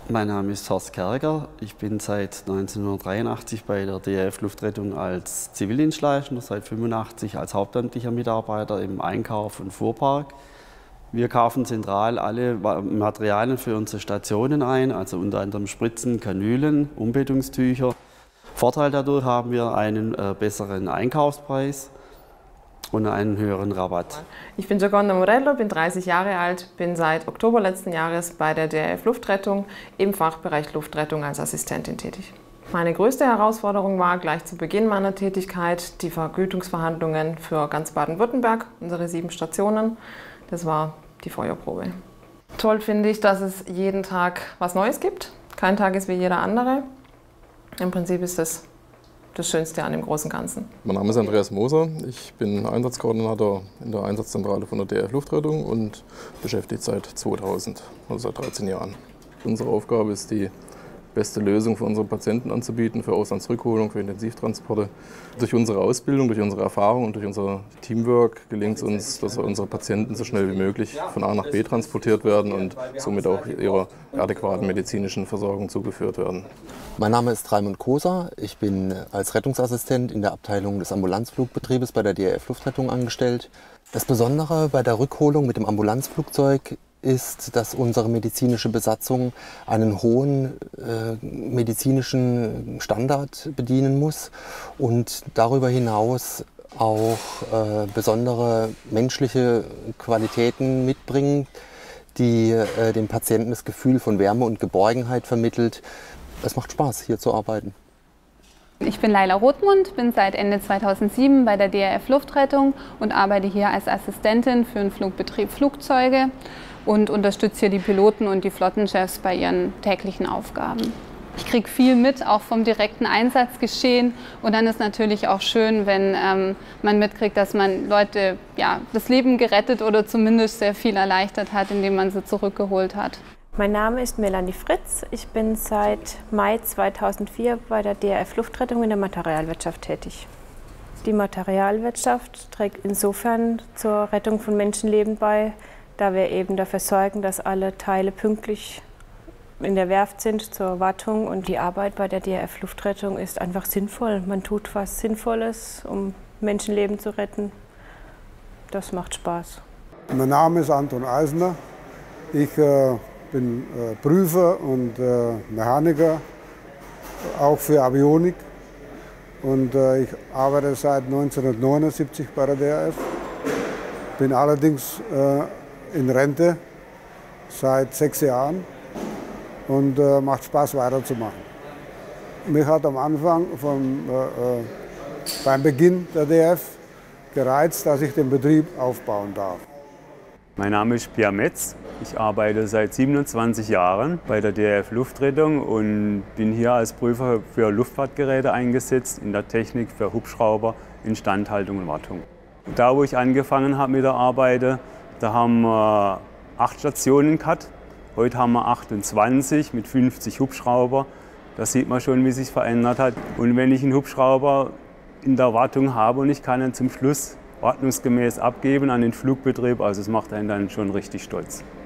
Mein Name ist Horst Kerger. Ich bin seit 1983 bei der DRF Luftrettung als Zivildienstleister, seit 1985 als hauptamtlicher Mitarbeiter im Einkauf und Fuhrpark. Wir kaufen zentral alle Materialien für unsere Stationen ein, also unter anderem Spritzen, Kanülen, Umbettungstücher. Vorteil dadurch haben wir einen besseren Einkaufspreis und einen höheren Rabatt. Ich bin Gioconda Morello, bin 30 Jahre alt, bin seit Oktober letzten Jahres bei der DRF Luftrettung im Fachbereich Luftrettung als Assistentin tätig. Meine größte Herausforderung war gleich zu Beginn meiner Tätigkeit die Vergütungsverhandlungen für ganz Baden-Württemberg, unsere 7 Stationen. Das war die Feuerprobe. Toll finde ich, dass es jeden Tag was Neues gibt. Kein Tag ist wie jeder andere. Im Prinzip ist das Schönste an dem großen Ganzen. Mein Name ist Andreas Moser. Ich bin Einsatzkoordinator in der Einsatzzentrale von der DRF Luftrettung und beschäftigt seit 2000, also seit 13 Jahren. Unsere Aufgabe ist, die beste Lösung für unsere Patienten anzubieten, für Auslandsrückholung, für Intensivtransporte. Durch unsere Ausbildung, durch unsere Erfahrung und durch unser Teamwork gelingt es uns, dass unsere Patienten so schnell wie möglich von A nach B transportiert werden und somit auch ihrer adäquaten medizinischen Versorgung zugeführt werden. Mein Name ist Raimund Koser. Ich bin als Rettungsassistent in der Abteilung des Ambulanzflugbetriebes bei der DRF Luftrettung angestellt. Das Besondere bei der Rückholung mit dem Ambulanzflugzeug ist, dass unsere medizinische Besatzung einen hohen medizinischen Standard bedienen muss und darüber hinaus auch besondere menschliche Qualitäten mitbringen, die dem Patienten das Gefühl von Wärme und Geborgenheit vermittelt. Es macht Spaß, hier zu arbeiten. Ich bin Laila Rothmund, bin seit Ende 2007 bei der DRF Luftrettung und arbeite hier als Assistentin für den Flugbetrieb Flugzeuge und unterstütze hier die Piloten und die Flottenchefs bei ihren täglichen Aufgaben. Ich kriege viel mit, auch vom direkten Einsatzgeschehen, und dann ist natürlich auch schön, wenn man mitkriegt, dass man Leute das Leben gerettet oder zumindest sehr viel erleichtert hat, indem man sie zurückgeholt hat. Mein Name ist Melanie Fritz. Ich bin seit Mai 2004 bei der DRF Luftrettung in der Materialwirtschaft tätig. Die Materialwirtschaft trägt insofern zur Rettung von Menschenleben bei, da wir eben dafür sorgen, dass alle Teile pünktlich in der Werft sind zur Wartung. Und die Arbeit bei der DRF Luftrettung ist einfach sinnvoll. Man tut was Sinnvolles, um Menschenleben zu retten. Das macht Spaß. Mein Name ist Anton Eisner. Ich bin Prüfer und Mechaniker, auch für Avionik. Und ich arbeite seit 1979 bei der DRF. Bin allerdings in Rente seit 6 Jahren und macht Spaß weiterzumachen. Mich hat am Anfang beim Beginn der DRF gereizt, dass ich den Betrieb aufbauen darf. Mein Name ist Pierre Metz. Ich arbeite seit 27 Jahren bei der DRF Luftrettung und bin hier als Prüfer für Luftfahrtgeräte eingesetzt, in der Technik für Hubschrauber, Instandhaltung und Wartung. Da, wo ich angefangen habe mit der Arbeit, da haben wir 8 Stationen gehabt. Heute haben wir 28 mit 50 Hubschrauber. Da sieht man schon, wie sich verändert hat. Und wenn ich einen Hubschrauber in der Wartung habe und ich kann ihn zum Schluss ordnungsgemäß abgeben an den Flugbetrieb, also es macht einen dann schon richtig stolz.